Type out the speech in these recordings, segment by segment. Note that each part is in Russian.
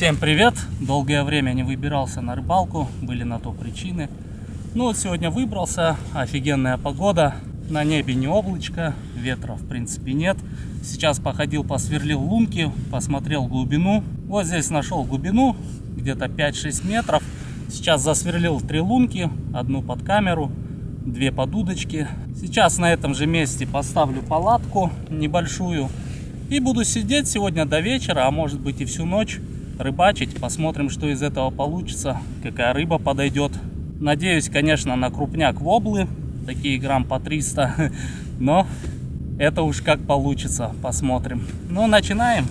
Всем привет! Долгое время не выбирался на рыбалку, были на то причины. Ну вот сегодня выбрался, офигенная погода, на небе не облачко, ветра в принципе нет. Сейчас походил, посверлил лунки, посмотрел глубину. Вот здесь нашел глубину, где-то 5-6 метров. Сейчас засверлил 3 лунки, одну под камеру, 2 под удочки. Сейчас на этом же месте поставлю палатку небольшую. И буду сидеть сегодня до вечера, а может быть и всю ночь, рыбачить. Посмотрим, что из этого получится, какая рыба подойдет. Надеюсь, конечно, на крупняк воблы, такие грамм по 300. Но это уж как получится, посмотрим. Ну, начинаем.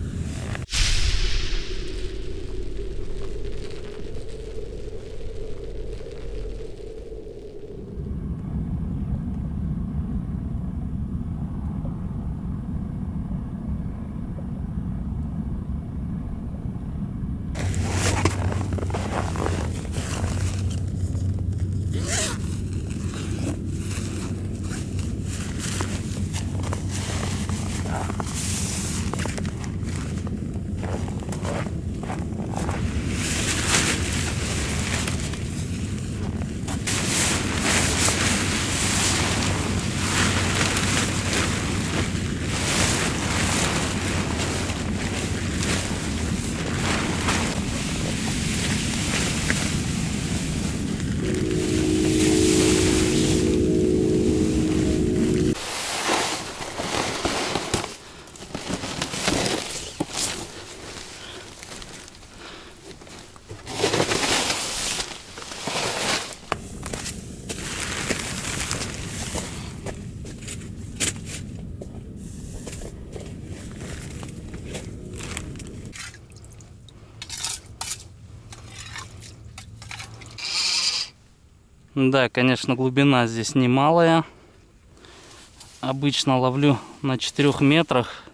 Да, конечно, глубина здесь немалая. Обычно ловлю на 4 метрах.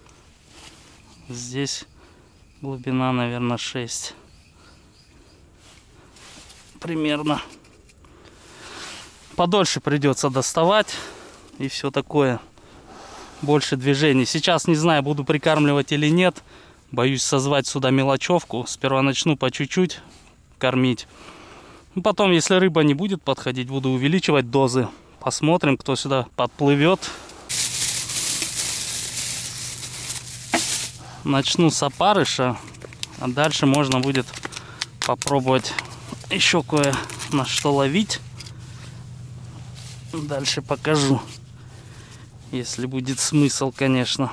Здесь глубина, наверное, 6. Примерно. Подольше придется доставать. И все такое. Больше движений. Сейчас не знаю, буду прикармливать или нет. Боюсь созвать сюда мелочевку. Сперва начну по чуть-чуть кормить. Потом, если рыба не будет подходить, буду увеличивать дозы. Посмотрим, кто сюда подплывет. Начну с опарыша, а дальше можно будет попробовать еще кое на что ловить. Дальше покажу, если будет смысл, конечно.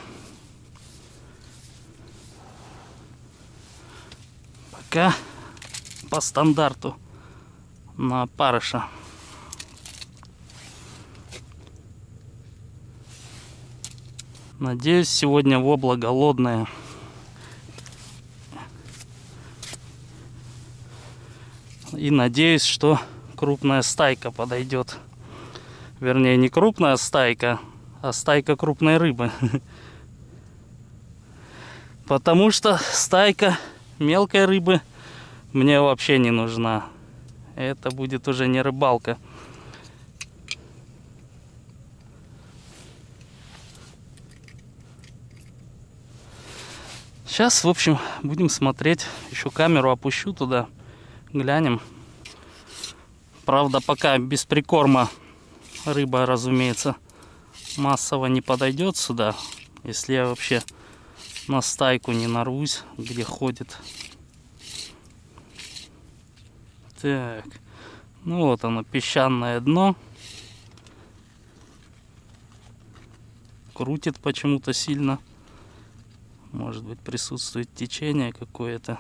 Пока по стандарту. На опарыша. Надеюсь, сегодня вобла голодная. И надеюсь, что крупная стайка подойдет. Вернее, не крупная стайка, а стайка крупной рыбы. Потому что стайка мелкой рыбы мне вообще не нужна. Это будет уже не рыбалка. Сейчас, в общем, будем смотреть. Еще камеру опущу туда. Глянем. Правда, пока без прикорма рыба, разумеется, массово не подойдет сюда. Если я вообще на стайку не нарвусь, где ходит. Так, ну вот оно, песчаное дно. Крутит почему-то сильно. Может быть, присутствует течение какое-то.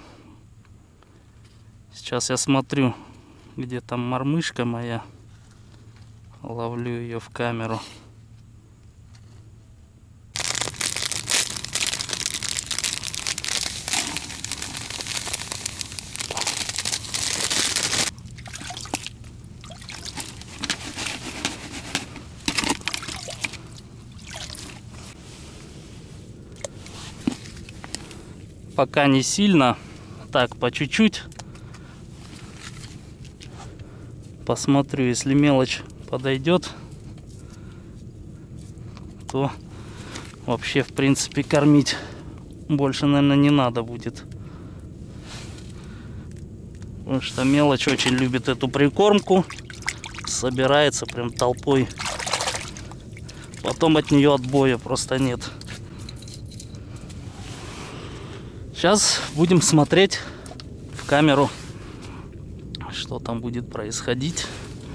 Сейчас я смотрю, где там мормышка моя. Ловлю ее в камеру. Пока не сильно, так по чуть-чуть. Посмотрю, если мелочь подойдет, то вообще в принципе кормить больше, наверное, не надо будет. Потому что мелочь очень любит эту прикормку. Собирается прям толпой. Потом от нее отбоя просто нет. Сейчас будем смотреть в камеру, что там будет происходить.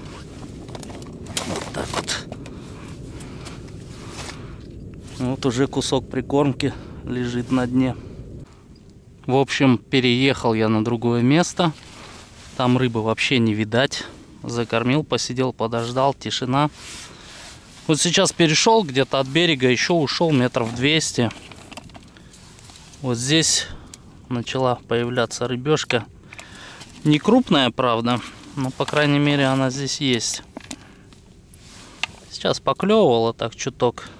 Вот так вот. Вот уже кусок прикормки лежит на дне. В общем, переехал я на другое место. Там рыбы вообще не видать. Закормил, посидел, подождал, тишина. Вот сейчас перешел где-то от берега, еще ушел метров 200. Вот здесь начала появляться рыбешка. Не крупная, правда, но по крайней мере она здесь есть. Сейчас поклевывала так чуток.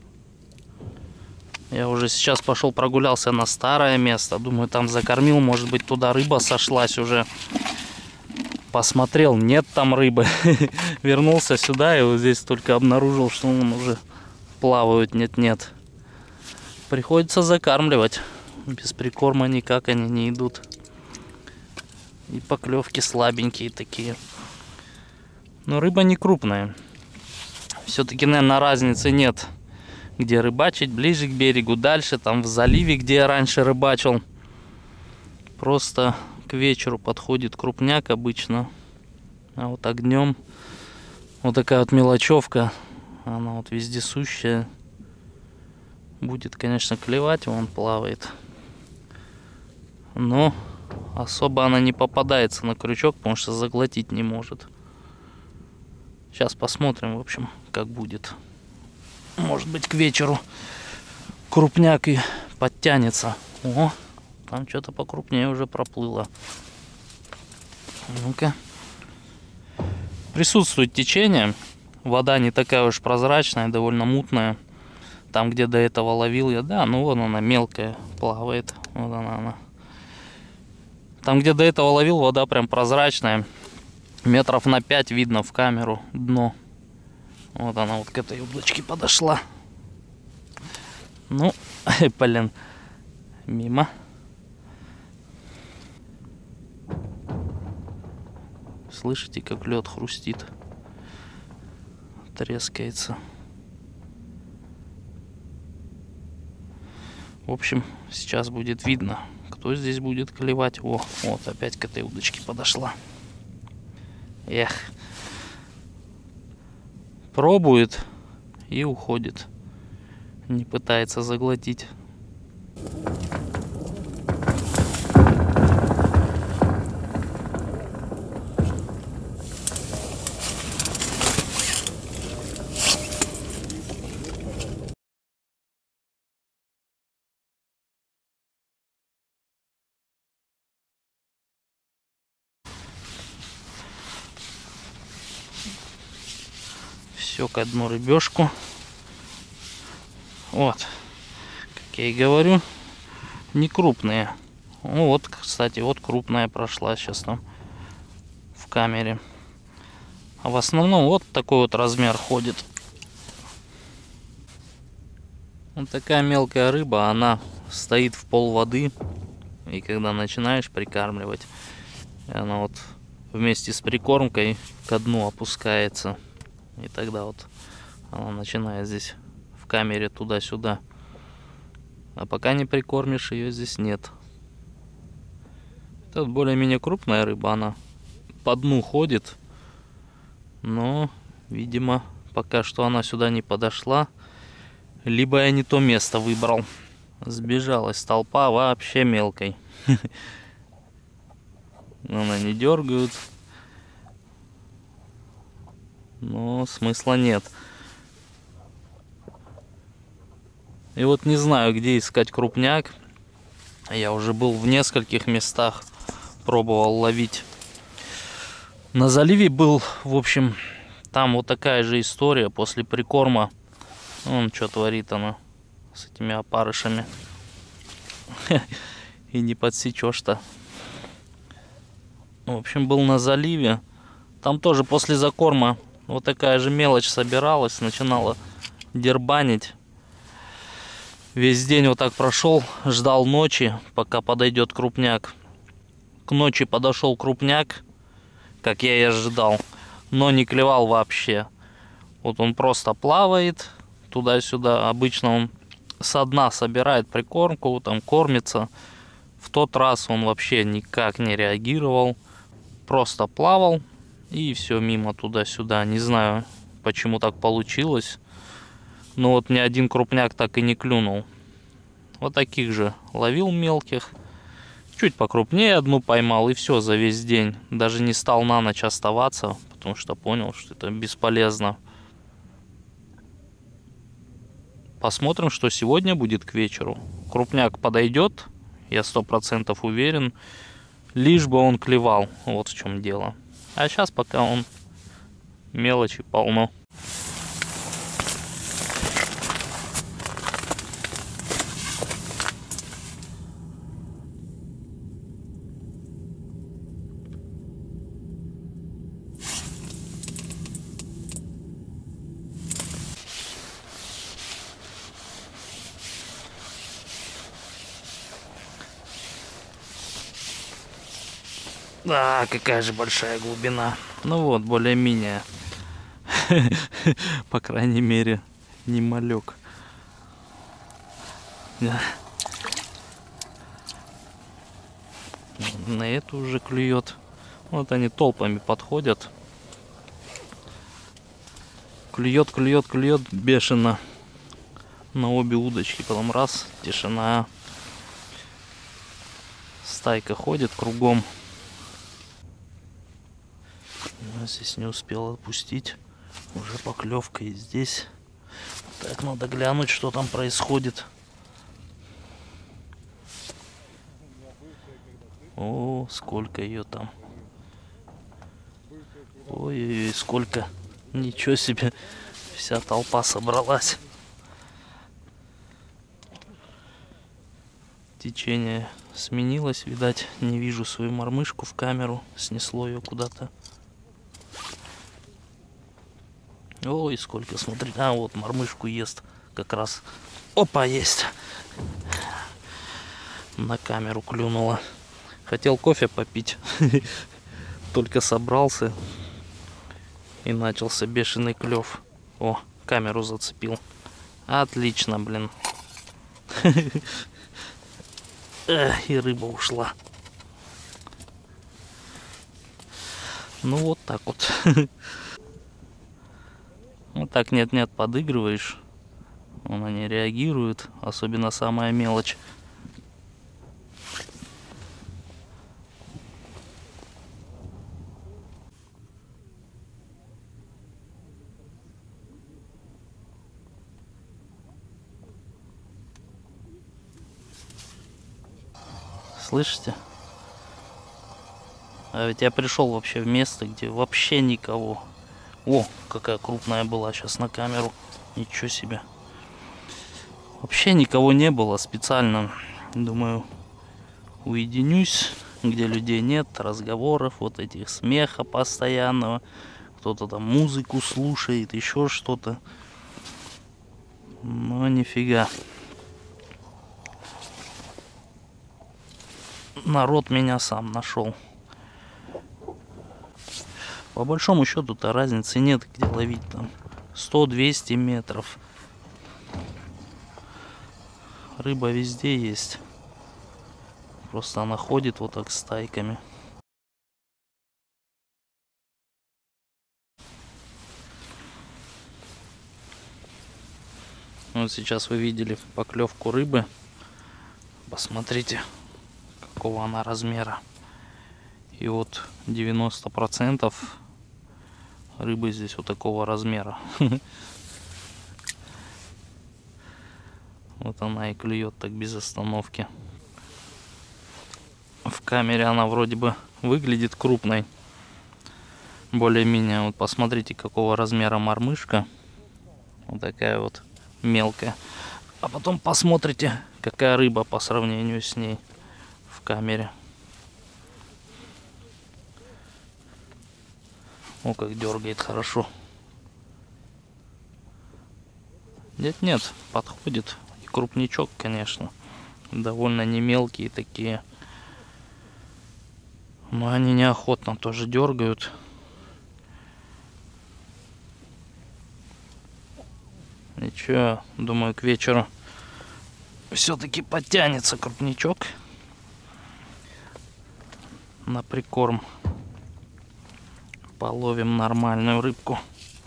Я уже сейчас пошел прогулялся на старое место. Думаю, там закормил, может быть, туда рыба сошлась уже. Посмотрел, нет там рыбы. Вернулся сюда и вот здесь только обнаружил, что он уже плавают, нет. Приходится закармливать. Без прикорма никак они не идут. И поклевки слабенькие такие. Но рыба не крупная. Все-таки, наверное, разницы нет, где рыбачить, ближе к берегу, дальше, там в заливе, где я раньше рыбачил. Просто к вечеру подходит крупняк обычно. А вот так днем вот такая вот мелочевка, она вот вездесущая. Будет, конечно, клевать, он плавает. Но особо она не попадается на крючок, потому что заглотить не может. Сейчас посмотрим, в общем, как будет. Может быть, к вечеру крупняк и подтянется. О, там что-то покрупнее уже проплыло. Ну-ка. Присутствует течение. Вода не такая уж прозрачная, довольно мутная. Там, где до этого ловил я, да, ну вон она мелкая плавает. Вот она. Там, где до этого ловил, вода прям прозрачная. Метров на 5 видно в камеру дно. Вот она вот к этой удочке подошла. Ну, блин, мимо. Слышите, как лед хрустит, трескается. В общем, сейчас будет видно, кто здесь будет клевать. О, вот опять к этой удочке подошла. Эх. Пробует и уходит. Не пытается заглотить. Все к одну рыбешку. Вот, как я и говорю, не крупные. Ну вот, кстати, вот крупная прошла сейчас там в камере. А в основном вот такой вот размер ходит. Вот такая мелкая рыба, она стоит в пол воды. И когда начинаешь прикармливать, она вот вместе с прикормкой ко дну опускается. И тогда вот она начинает здесь в камере туда-сюда. А пока не прикормишь, ее здесь нет. Это более-менее крупная рыба, она по дну ходит. Но, видимо, пока что она сюда не подошла. Либо я не то место выбрал. Сбежалась толпа вообще мелкой. Она не дергают. Но смысла нет. И вот не знаю, где искать крупняк. Я уже был в нескольких местах, пробовал ловить. На заливе был, в общем, там вот такая же история после прикорма. Вон что творит она с этими опарышами. И не подсечешь-то. В общем, был на заливе. Там тоже после закорма вот такая же мелочь собиралась, начинала дербанить. Весь день вот так прошел, ждал ночи, пока подойдет крупняк. К ночи подошел крупняк, как я и ожидал, но не клевал вообще. Вот он просто плавает туда-сюда. Обычно он со дна собирает прикормку, там кормится. В тот раз он вообще никак не реагировал. Просто плавал и все мимо туда-сюда. Не знаю, почему так получилось. Но вот ни один крупняк так и не клюнул. Вот таких же ловил мелких. Чуть покрупнее одну поймал, и все за весь день. Даже не стал на ночь оставаться, потому что понял, что это бесполезно. Посмотрим, что сегодня будет к вечеру. Крупняк подойдет, я 100% уверен. Лишь бы он клевал, вот в чем дело. А сейчас пока он мелочи полно. Да, какая же большая глубина. Ну вот, более-менее. По крайней мере, не малек. На эту уже клюет. Вот они толпами подходят. Клюет, клюет, клюет бешено. На обе удочки. Потом раз, тишина. Стайка ходит кругом. Здесь не успел отпустить. Уже поклевка и здесь. Так, надо глянуть, что там происходит. О, сколько ее там. Ой-ой-ой, сколько. Ничего себе. Вся толпа собралась. Течение сменилось, видать. Не вижу свою мормышку в камеру. Снесло ее куда-то. Ой, сколько, смотри. А, вот мормышку ест как раз. Опа, есть. На камеру клюнула. Хотел кофе попить. Только собрался. И начался бешеный клев. О, камеру зацепил. Отлично, блин. И рыба ушла. Ну вот так вот. Вот так нет-нет подыгрываешь. Она не реагирует. Особенно самая мелочь. Слышите? А ведь я пришел вообще в место, где вообще никого. О, какая крупная была сейчас на камеру. Ничего себе. Вообще никого не было. Специально, думаю, уединюсь, где людей нет, разговоров, вот этих смеха постоянного. Кто-то там музыку слушает, еще что-то. Но нифига. Народ меня сам нашел. По большому счету-то разницы нет, где ловить там 100-200 метров. Рыба везде есть. Просто она ходит вот так стайками. Вот сейчас вы видели поклевку рыбы. Посмотрите, какого она размера. И вот 90% рыбы здесь вот такого размера. Вот она и клюет так без остановки. В камере она вроде бы выглядит крупной. Более-менее. Вот посмотрите, какого размера мормышка. Вот такая вот мелкая. А потом посмотрите, какая рыба по сравнению с ней в камере. О, как дергает хорошо. Нет, подходит. И крупничок, конечно. Довольно не мелкие такие. Но они неохотно тоже дергают. Ничего, думаю, к вечеру все-таки подтянется крупничок на прикорм. Половим нормальную рыбку.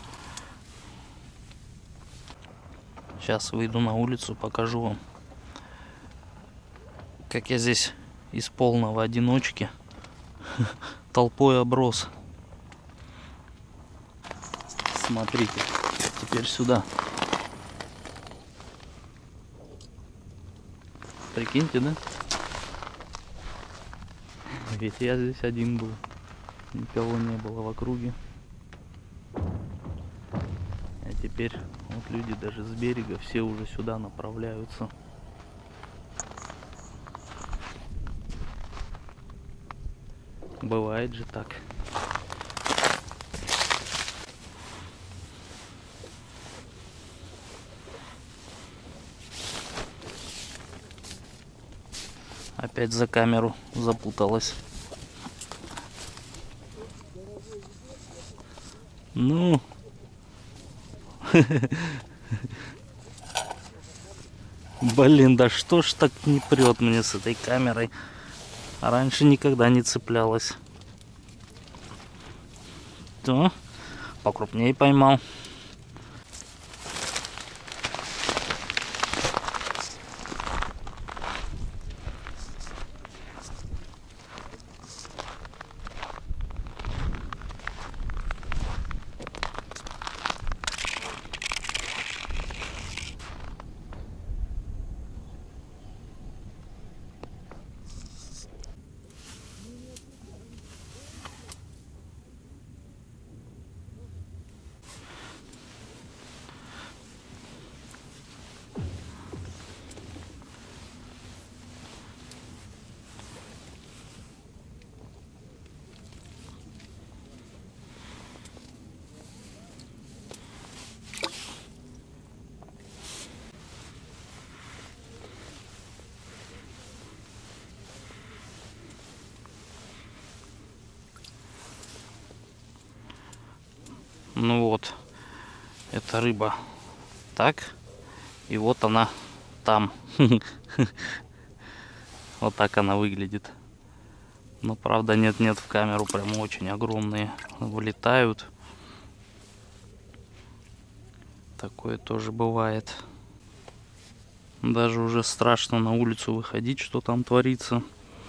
Сейчас выйду на улицу, покажу вам, как я здесь из полного одиночки толпой оброс. Смотрите, теперь сюда. Прикиньте, да? Ведь я здесь один был. Никого не было в округе. А теперь вот люди даже с берега все уже сюда направляются. Бывает же так. Опять за камеру запуталась. Ну. Блин, да что ж так не прет мне с этой камерой? А раньше никогда не цеплялась. То покрупнее поймал. Ну вот, эта рыба так, и вот она там. Вот так она выглядит. Но правда нет в камеру, прям очень огромные вылетают. Такое тоже бывает. Даже уже страшно на улицу выходить, что там творится.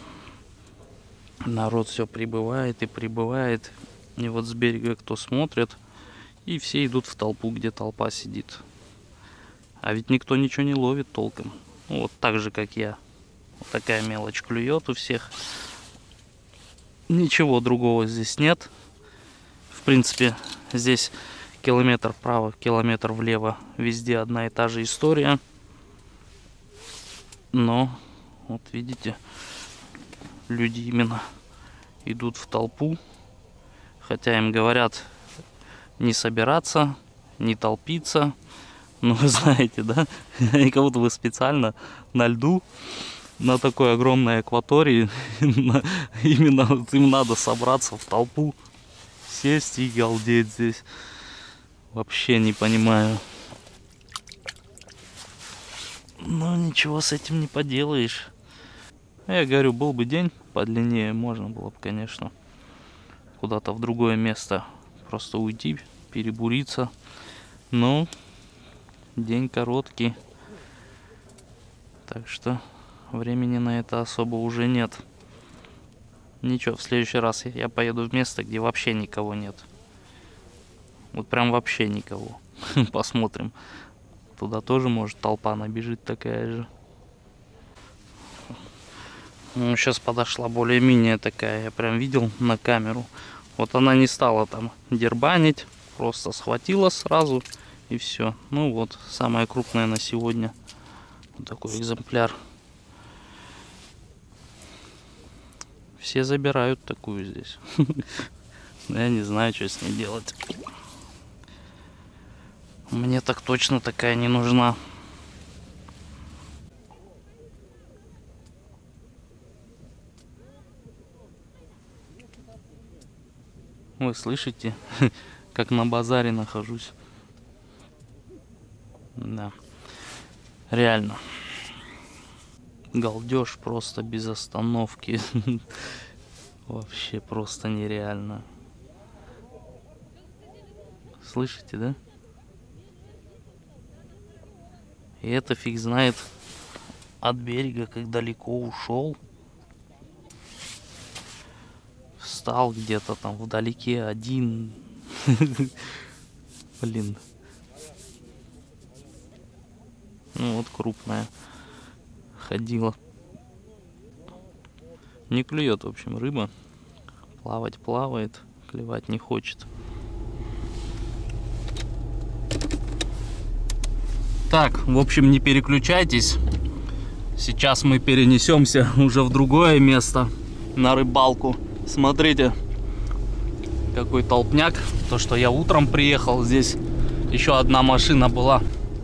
Народ все прибывает и прибывает. И вот с берега кто смотрит, и все идут в толпу, где толпа сидит. А ведь никто ничего не ловит толком. Ну, вот так же, как я. Вот такая мелочь клюет у всех. Ничего другого здесь нет. В принципе, здесь километр вправо, километр влево. Везде одна и та же история. Но, вот видите, люди именно идут в толпу. Хотя им говорят не собираться, не толпиться. Ну, вы знаете, да? И как будто вы специально на льду, на такой огромной акватории, именно вот им надо собраться в толпу, сесть и галдеть здесь. Вообще не понимаю. Но ничего с этим не поделаешь. Я говорю, был бы день подлиннее, можно было бы, конечно, куда-то в другое место просто уйти, перебуриться. Но день короткий, так что времени на это особо уже нет. Ничего, в следующий раз я поеду в место, где вообще никого нет. Вот прям вообще никого. Посмотрим. Туда тоже, может, толпа набежит такая же. Ну, сейчас подошла более-менее такая, я прям видел на камеру. Вот она не стала там дербанить, просто схватила сразу и все. Ну вот, самая крупная на сегодня. Вот такой экземпляр. Все забирают такую здесь. Я не знаю, что с ней делать. Мне так точно такая не нужна. Вы слышите, как на базаре нахожусь. Да, реально. Галдеж просто без остановки. Вообще просто нереально. Слышите, да? И это фиг знает от берега, как далеко ушел. Встал где-то там вдалеке один. Блин. Ну вот крупная ходила. Не клюет, в общем, рыба. Плавать плавает, клевать не хочет. Так, в общем, не переключайтесь. Сейчас мы перенесемся уже в другое место на рыбалку. Смотрите, какой толпняк. То, что я утром приехал, здесь еще одна машина была.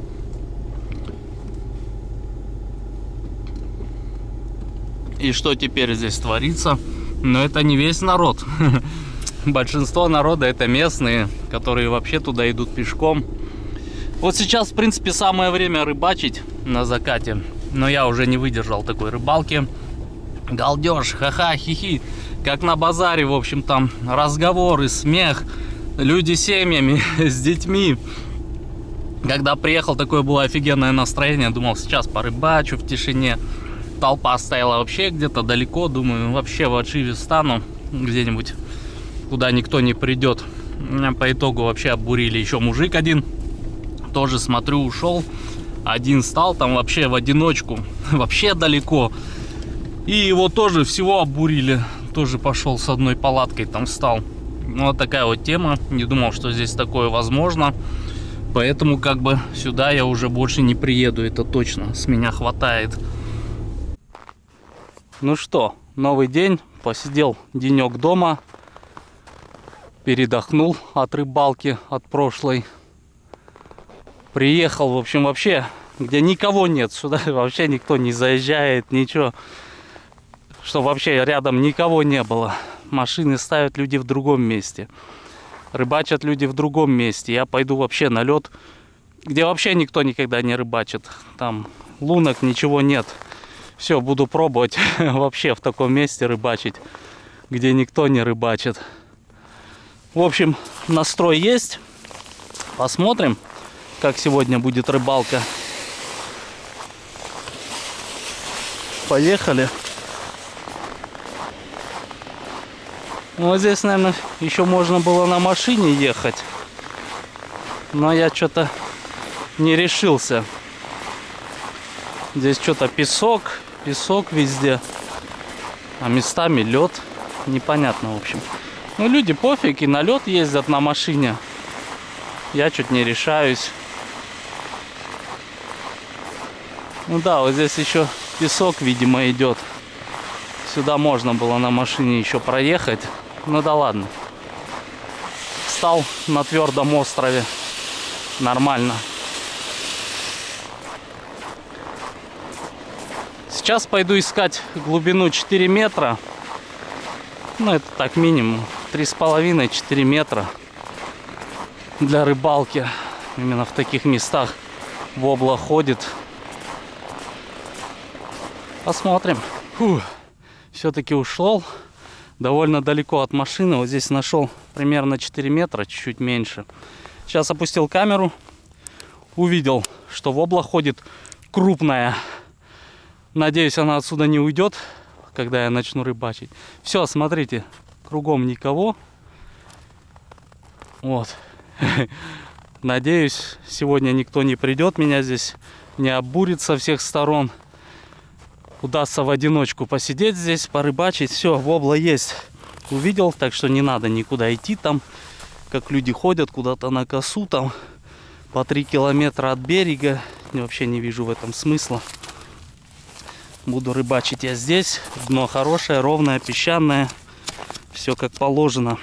И что теперь здесь творится? Но это не весь народ. Большинство народа это местные, которые вообще туда идут пешком. Вот сейчас, в принципе, самое время рыбачить на закате. Но я уже не выдержал такой рыбалки. Галдеж, ха-ха, хихи. Как на базаре, в общем, там разговоры, смех. Люди с семьями, с детьми. Когда приехал, такое было офигенное настроение. Думал, сейчас порыбачу в тишине. Толпа стояла вообще где-то далеко. Думаю, вообще в отшиве стану где-нибудь, куда никто не придет. Меня по итогу вообще обурили. Еще мужик один. Тоже, смотрю, ушел. Один стал там вообще в одиночку. Вообще далеко. И его тоже всего обурили. Тоже пошел с одной палаткой, там встал. Вот такая вот тема. Не думал, что здесь такое возможно. Поэтому как бы сюда я уже больше не приеду. Это точно. С меня хватает. Ну что, новый день. Посидел денек дома. Передохнул от рыбалки, от прошлой. Приехал, в общем, вообще, где никого нет. Сюда вообще никто не заезжает, ничего. Что вообще рядом никого не было. Машины ставят люди в другом месте. Рыбачат люди в другом месте. Я пойду вообще на лед, где вообще никто никогда не рыбачит. Там лунок, ничего нет. Все, буду пробовать вообще в таком месте рыбачить, где никто не рыбачит. В общем, настрой есть. Посмотрим, как сегодня будет рыбалка. Поехали. Вот здесь, наверное, еще можно было на машине ехать. Но я что-то не решился. Здесь что-то песок везде. А местами лед. Непонятно, в общем. Ну, люди пофиг, и на лед ездят на машине. Я чуть не решаюсь. Ну да, вот здесь еще песок, видимо, идет. Сюда можно было на машине еще проехать. Ну да ладно. Стал на твердом острове. Нормально. Сейчас пойду искать глубину 4 метра. Ну это так минимум. 3,5-4 метра. Для рыбалки. Именно в таких местах вобла ходит. Посмотрим. Все-таки ушел довольно далеко от машины. Вот здесь нашел примерно 4 метра, чуть-чуть меньше. Сейчас опустил камеру. Увидел, что вобла ходит крупная. Надеюсь, она отсюда не уйдет, когда я начну рыбачить. Все, смотрите, кругом никого. Вот. Надеюсь, сегодня никто не придет, меня здесь не оббурит со всех сторон. Удастся в одиночку посидеть здесь, порыбачить. Все, вобла есть. Увидел, так что не надо никуда идти там, как люди ходят куда-то на косу там по 3 километра от берега. Я вообще не вижу в этом смысла. Буду рыбачить я здесь. Дно хорошее, ровное, песчаное. Все как положено.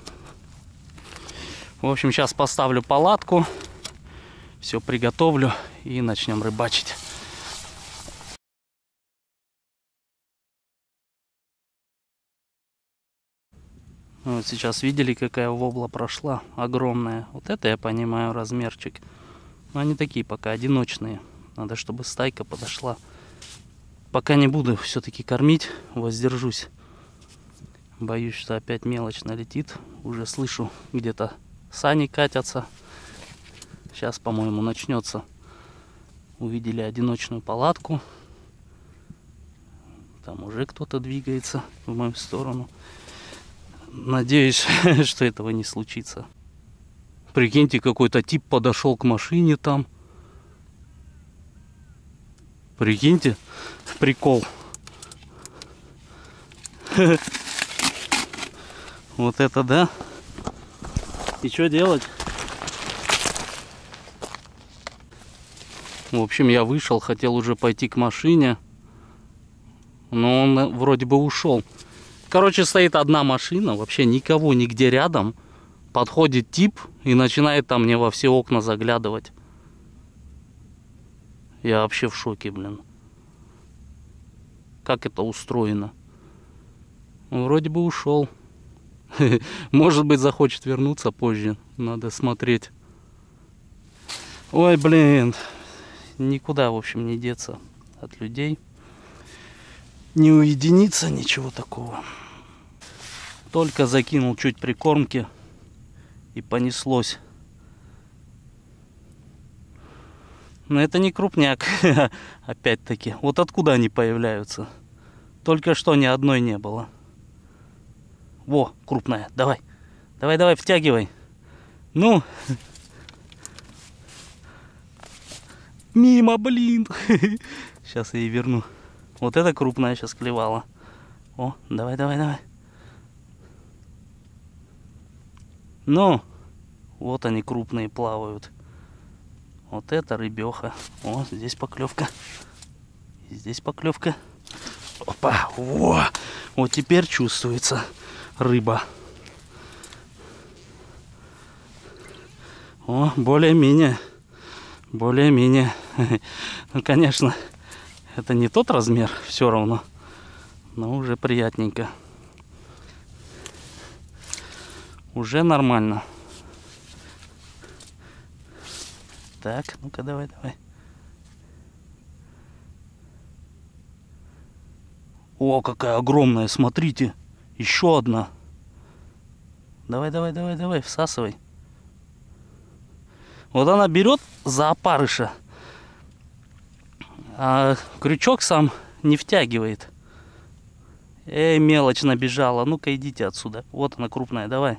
В общем, сейчас поставлю палатку. Все приготовлю и начнем рыбачить. Вот сейчас видели, какая вобла прошла, огромная. Вот это я понимаю размерчик. Но они такие пока одиночные. Надо, чтобы стайка подошла. Пока не буду все-таки кормить, воздержусь. Боюсь, что опять мелочь налетит. Уже слышу, где-то сани катятся. Сейчас, по-моему, начнется. Увидели одиночную палатку. Там уже кто-то двигается в мою сторону. Надеюсь, что этого не случится. Прикиньте, какой-то тип подошел к машине там. Прикиньте, прикол. Вот это да. И что делать? В общем, я вышел, хотел уже пойти к машине. Но он вроде бы ушел. Короче, стоит одна машина, вообще никого нигде рядом. Подходит тип и начинает там мне во все окна заглядывать. Я вообще в шоке, блин. Как это устроено? Вроде бы ушел. Может быть, захочет вернуться позже. Надо смотреть. Ой, блин. Никуда, в общем, не деться от людей. Не уединиться, ничего такого. Только закинул чуть прикормки и понеслось. Но это не крупняк. Опять-таки. Вот откуда они появляются? Только что ни одной не было. Во, крупная. Давай. Давай, давай, втягивай. Ну. Мимо, блин. Сейчас я ей верну. Вот это крупная сейчас клевала. О, давай, давай, давай. Ну, вот они крупные плавают. Вот это рыбеха. О, здесь поклевка. И здесь поклевка. Опа, во. Вот теперь чувствуется рыба. О, более-менее. Более-менее. Ну, конечно, это не тот размер, все равно. Но уже приятненько. Уже нормально. Так, ну-ка, давай, давай. О, какая огромная, смотрите. Еще одна. Давай, давай, давай, давай, всасывай. Вот она берет за опарыша, а крючок сам не втягивает. Эй, мелочь набежала. Ну-ка, идите отсюда. Вот она крупная, давай.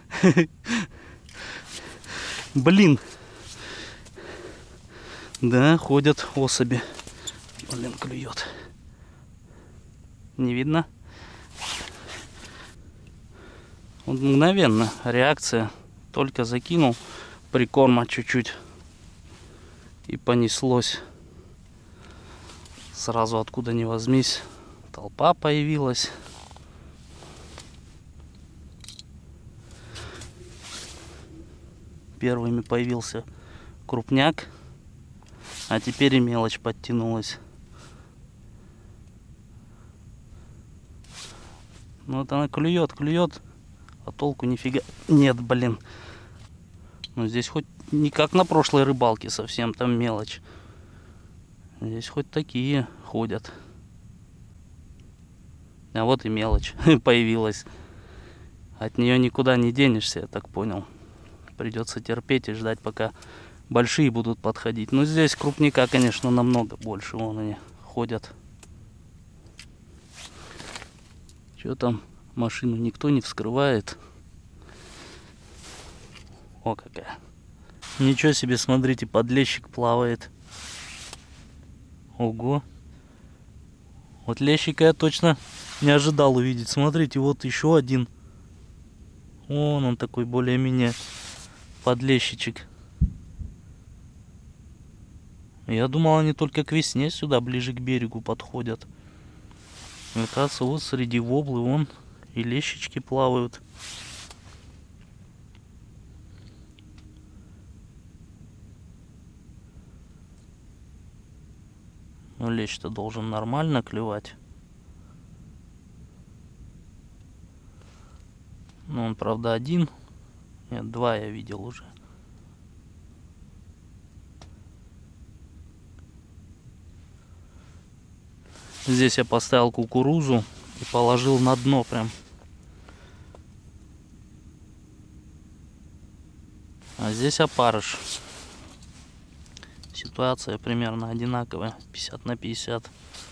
Блин. Да, ходят особи. Блин, клюет. Не видно? Вот мгновенно реакция. Только закинул прикорма чуть-чуть. И понеслось. Сразу откуда ни возьмись. Толпа появилась. Первыми появился крупняк. А теперь и мелочь подтянулась. Ну вот она клюет, клюет. А толку нифига нет, блин. Ну здесь хоть не как на прошлой рыбалке совсем, там мелочь. Здесь хоть такие ходят. А вот и мелочь появилась. От нее никуда не денешься, я так понял. Придется терпеть и ждать, пока большие будут подходить. Но здесь крупника, конечно, намного больше. Вон они ходят. Что там? Машину никто не вскрывает. О, какая. Ничего себе, смотрите, подлещик плавает. Ого. Вот лещика я точно не ожидал увидеть. Смотрите, вот еще один. Вон он такой более-менее подлещичек. Я думал, они только к весне сюда, ближе к берегу подходят. Оказывается, вот среди воблы вон и лещички плавают. Но лещ-то должен нормально клевать. Ну, он, правда, один. Нет, два я видел уже. Здесь я поставил кукурузу и положил на дно прям. А здесь опарыш. Ситуация примерно одинаковая. 50 на 50.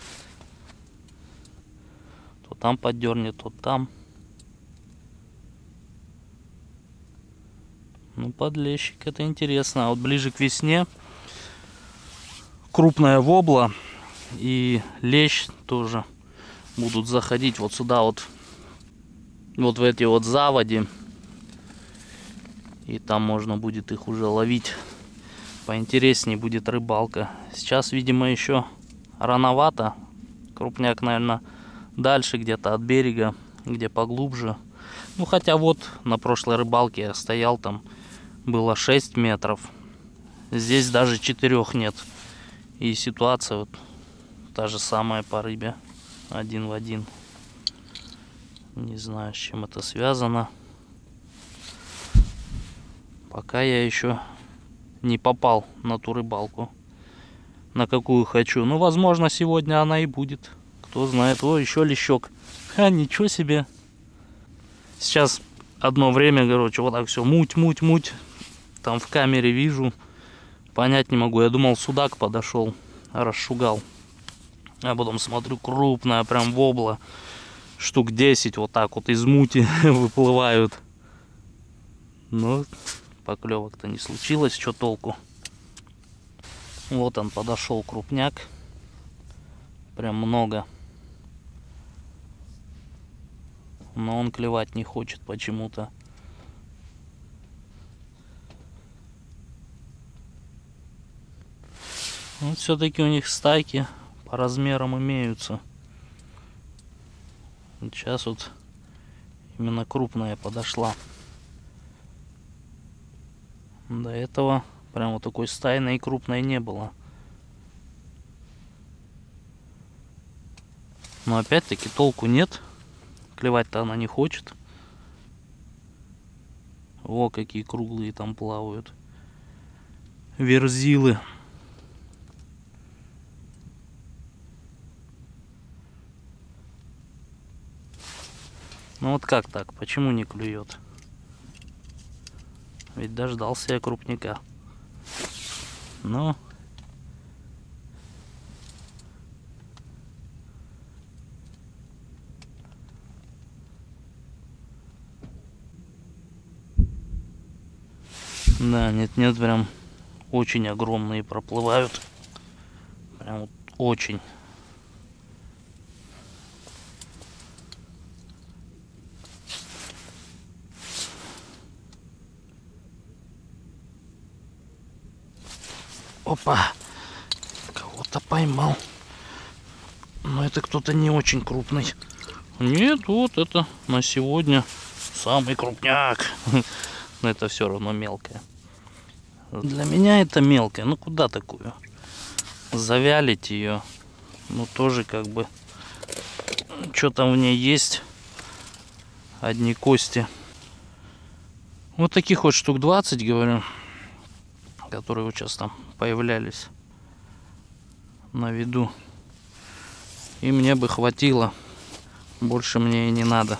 То там поддернет, то там. Ну, подлещик, это интересно. А вот ближе к весне крупная вобла и лещ тоже будут заходить вот сюда вот в эти вот заводи. И там можно будет их уже ловить. Поинтереснее будет рыбалка. Сейчас, видимо, еще рановато. Крупняк, наверное, дальше где-то от берега, где поглубже. Ну, хотя вот на прошлой рыбалке я стоял, там было 6 метров. Здесь даже 4 нет. И ситуация вот та же самая по рыбе. Один в один. Не знаю, с чем это связано. Пока я еще не попал на ту рыбалку, на какую хочу. Ну, возможно, сегодня она и будет. Кто знает. О, еще лещок. Ха, ничего себе. Сейчас одно время, короче, вот так все муть. Там в камере вижу. Понять не могу. Я думал, судак подошел, расшугал. А потом смотрю, крупная прям вобла. Штук 10 вот так вот из мути выплывают. Но поклевок-то не случилось. Что толку? Вот он подошел, крупняк. Прям много. Но он клевать не хочет почему-то. Вот все-таки у них стайки по размерам имеются. Сейчас вот именно крупная подошла. До этого прям вот такой стайной и крупной не было. Но опять-таки толку нет. Клевать-то она не хочет. О, какие круглые там плавают. Верзилы. Ну вот как так? Почему не клюет? Ведь дождался я крупняка. Но да, нет, прям очень огромные проплывают. Прям вот очень. Опа! Кого-то поймал. Но это кто-то не очень крупный. Нет, вот это на сегодня самый крупняк. Но это все равно мелкое. Для меня это мелкое. Ну куда такую? Завялить ее. Ну тоже как бы. Что там в ней есть? Одни кости. Вот таких вот штук 20, говорю. Которые вот сейчас там появлялись на виду. И мне бы хватило. Больше мне и не надо.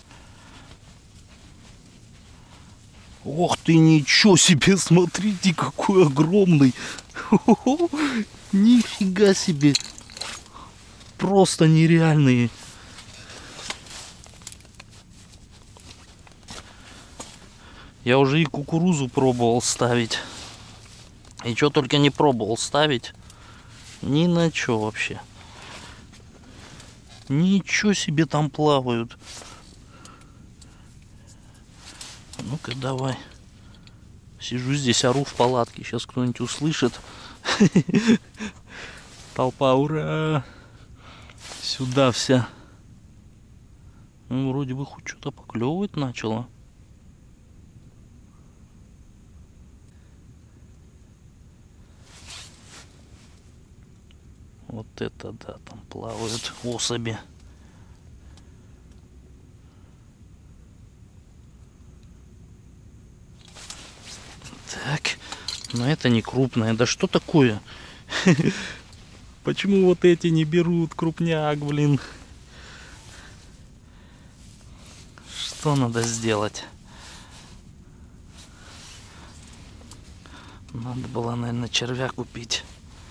Ох ты, ничего себе, смотрите, какой огромный. Нифига себе. Просто нереальные. Я уже и кукурузу пробовал ставить. И что только не пробовал ставить. Ни на что вообще. Ничего себе там плавают. Ну-ка, давай. Сижу здесь, ору в палатке. Сейчас кто-нибудь услышит. Толпа, ура! Сюда вся. Ну, вроде бы хоть что-то поклевывать начало. Вот это да, там плавают особи. Но это не крупное. Да что такое? Почему вот эти не берут крупняк, блин? Что надо сделать? Надо было, наверное, червя купить.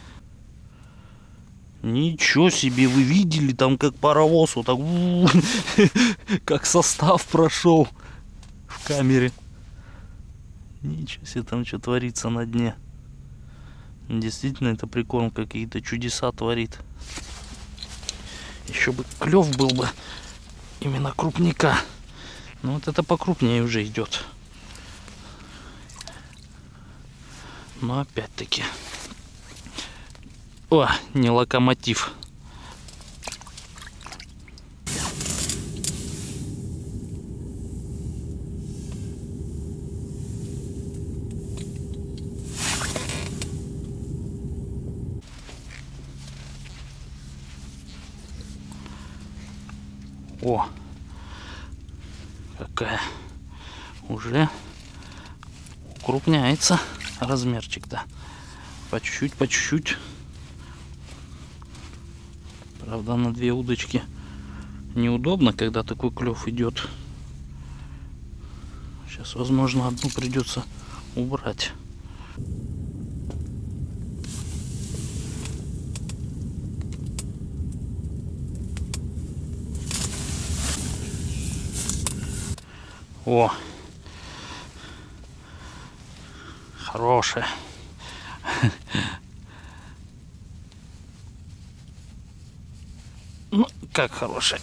Ничего себе, вы видели, там как паровоз, вот так, как состав прошел в камере. Ничего себе, там что творится на дне. Действительно, это прикорм какие-то чудеса творит. Еще бы клев был бы именно крупника. Ну вот это покрупнее уже идет. Но опять-таки. О, не локомотив. О, какая уже укрупняется размерчик-то. По чуть-чуть, по чуть-чуть. Правда, на две удочки неудобно, когда такой клев идет. Сейчас, возможно, одну придется убрать. О, хорошая. Ну, как хорошая.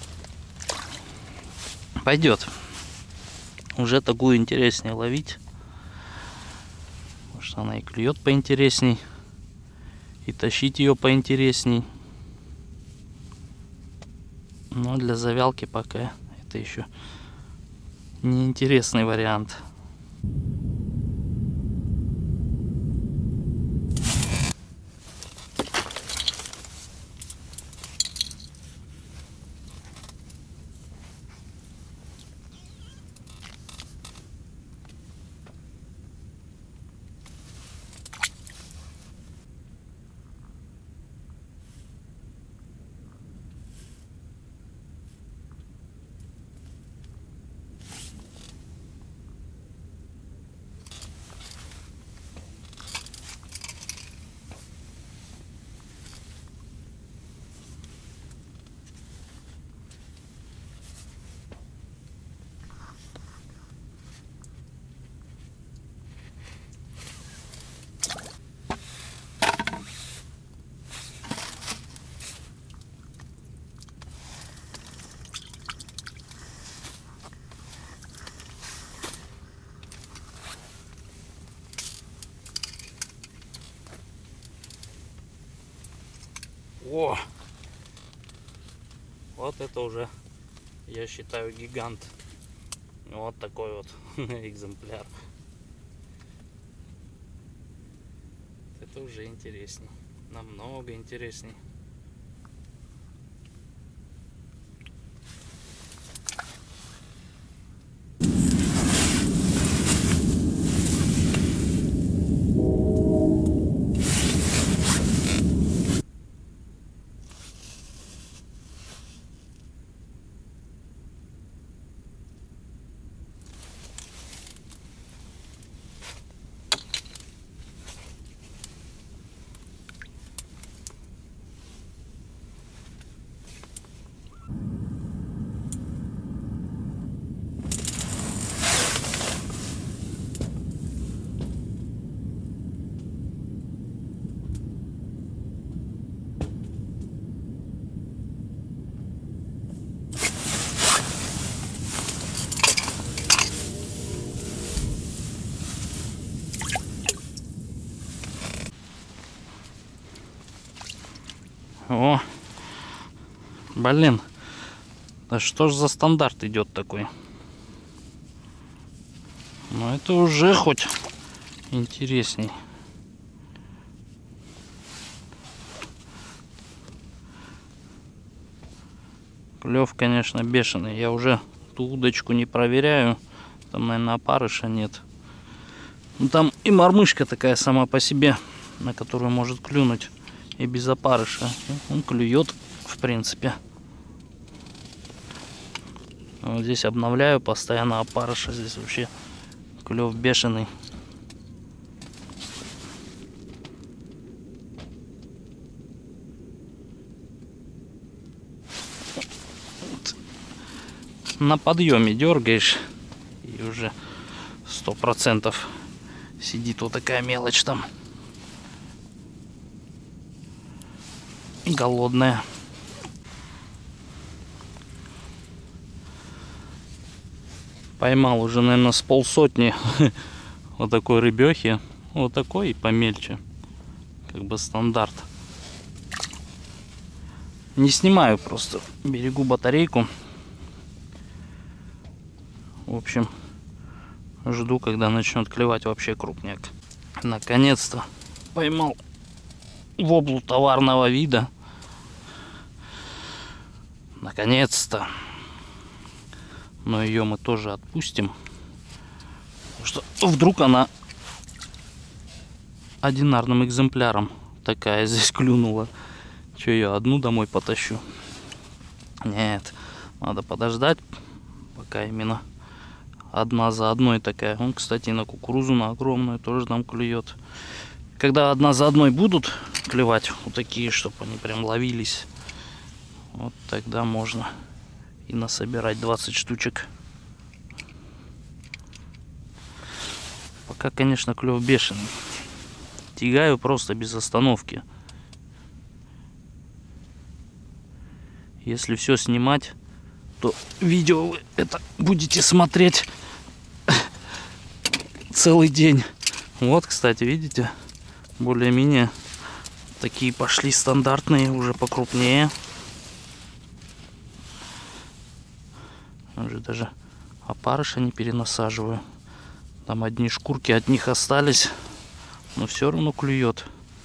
Пойдет. Уже такую интереснее ловить. Потому что она и клюет поинтересней. И тащить ее поинтересней. Но для завялки пока это еще неинтересный вариант. О! Вот это уже, я считаю, гигант. Вот такой вот экземпляр. Это уже интересней. Намного интересней. О, блин, да что ж за стандарт идет такой? Ну это уже хоть интересней. Клев, конечно, бешеный. Я уже ту удочку не проверяю. Там, наверное, опарыша нет. Ну, там и мормышка такая сама по себе, на которую может клюнуть и без опарыша. Он клюет, в принципе. Вот здесь обновляю постоянно опарыша. Здесь вообще клев бешеный. Вот. На подъеме дергаешь и уже 100% сидит вот такая мелочь там. Голодная. Поймал уже, наверное, с полсотни вот такой рыбехи. Вот такой и помельче. Как бы стандарт. Не снимаю, просто берегу батарейку. В общем, жду, когда начнет клевать вообще крупняк. Наконец-то поймал воблу товарного вида. Наконец-то. Но ее мы тоже отпустим. Потому что вдруг она одинарным экземпляром такая здесь клюнула. Че, ее одну домой потащу? Нет, надо подождать, пока именно одна за одной такая. Он, кстати, на кукурузу, на огромную тоже там клюет. Когда одна за одной будут клевать вот такие, чтобы они прям ловились, вот тогда можно и насобирать 20 штучек. Пока, конечно, клев бешеный. Тягаю просто без остановки. Если все снимать, то видео вы это будете смотреть целый день. Вот, кстати, видите, более-менее такие пошли стандартные, уже покрупнее. Уже даже опарыша не перенасаживаю. Там одни шкурки от них остались, но все равно клюет.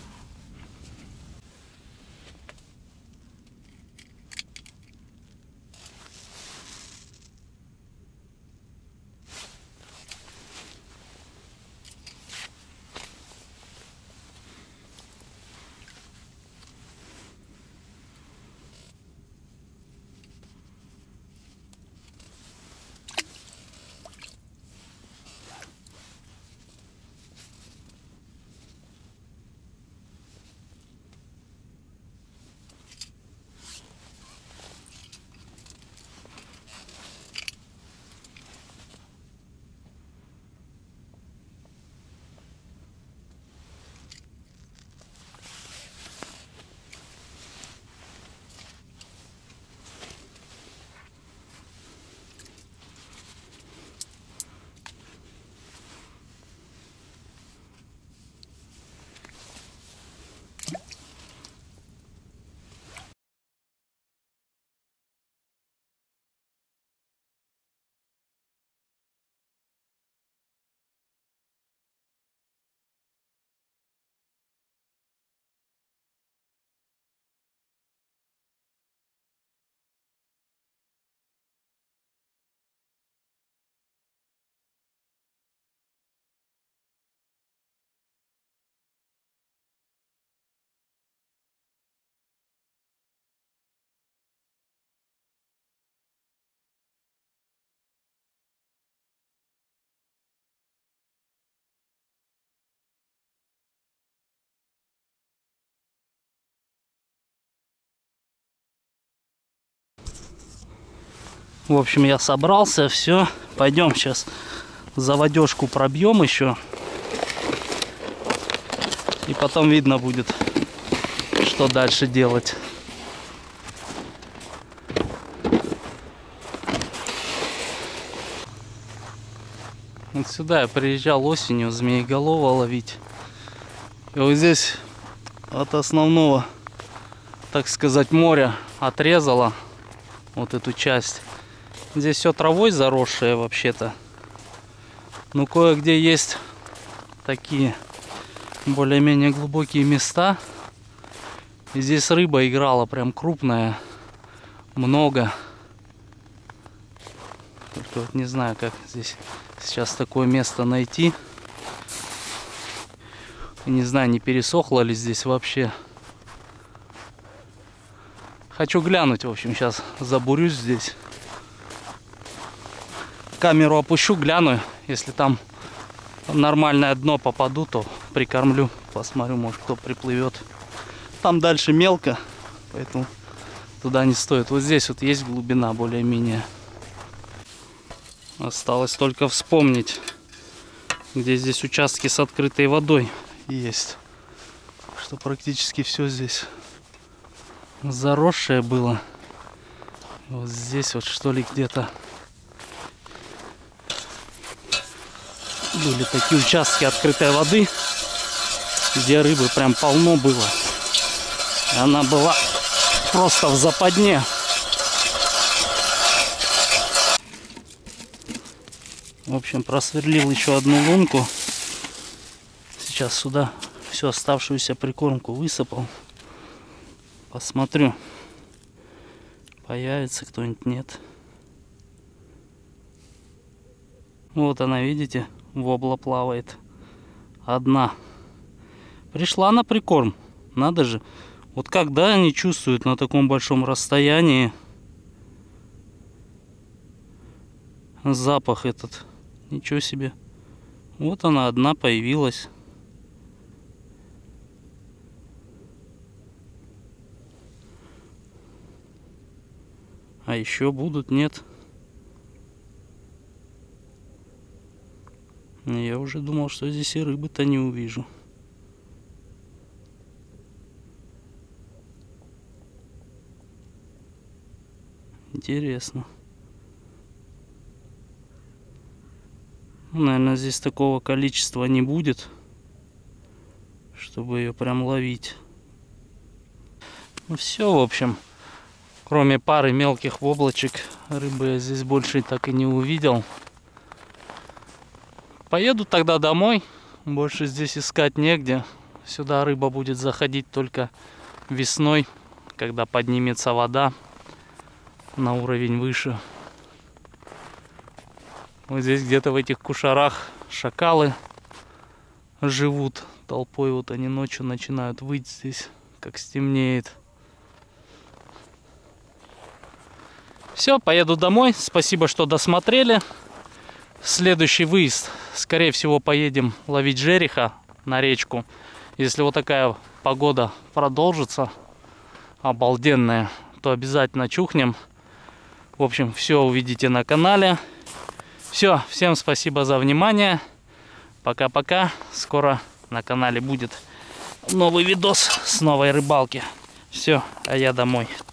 В общем, я собрался, все. Пойдем сейчас заводежку пробьем еще. И потом видно будет, что дальше делать. Вот сюда я приезжал осенью змееголова ловить. И вот здесь от основного, так сказать, моря отрезало вот эту часть. Здесь все травой заросшее вообще-то. Но кое-где есть такие более-менее глубокие места. И здесь рыба играла прям крупная. Много. Только вот не знаю, как здесь сейчас такое место найти. Не знаю, не пересохло ли здесь вообще. Хочу глянуть, в общем, сейчас забурюсь здесь. Камеру опущу, гляну. Если там нормальное дно попаду, то прикормлю. Посмотрю, может кто приплывет. Там дальше мелко, поэтому туда не стоит. Вот здесь вот есть глубина более-менее. Осталось только вспомнить, где здесь участки с открытой водой есть. Что практически все здесь заросшее было. Вот здесь вот что ли где-то были такие участки открытой воды, где рыбы прям полно было. И она была просто в западне. В общем, просверлил еще одну лунку. Сейчас сюда всю оставшуюся прикормку высыпал. Посмотрю, появится кто-нибудь, нет. Вот она, видите, вобла плавает. Одна. Пришла на прикорм. Надо же. Вот когда они чувствуют на таком большом расстоянии запах этот. Ничего себе. Вот она одна появилась. А еще будут, нет? Я уже думал, что здесь и рыбы-то не увижу. Интересно. Наверное, здесь такого количества не будет, чтобы ее прям ловить. Ну все, в общем. Кроме пары мелких воблочек, рыбы я здесь больше так и не увидел. Поеду тогда домой. Больше здесь искать негде. Сюда рыба будет заходить только весной, когда поднимется вода на уровень выше. Вот здесь где-то в этих кушарах шакалы живут толпой. Вот они ночью начинают выть здесь, как стемнеет. Все, поеду домой. Спасибо, что досмотрели. Следующий выезд, скорее всего, поедем ловить жереха на речку. Если вот такая погода продолжится, обалденная, то обязательно чухнем. В общем, все увидите на канале. Все, всем спасибо за внимание. Пока-пока. Скоро на канале будет новый видос с новой рыбалки. Все, а я домой.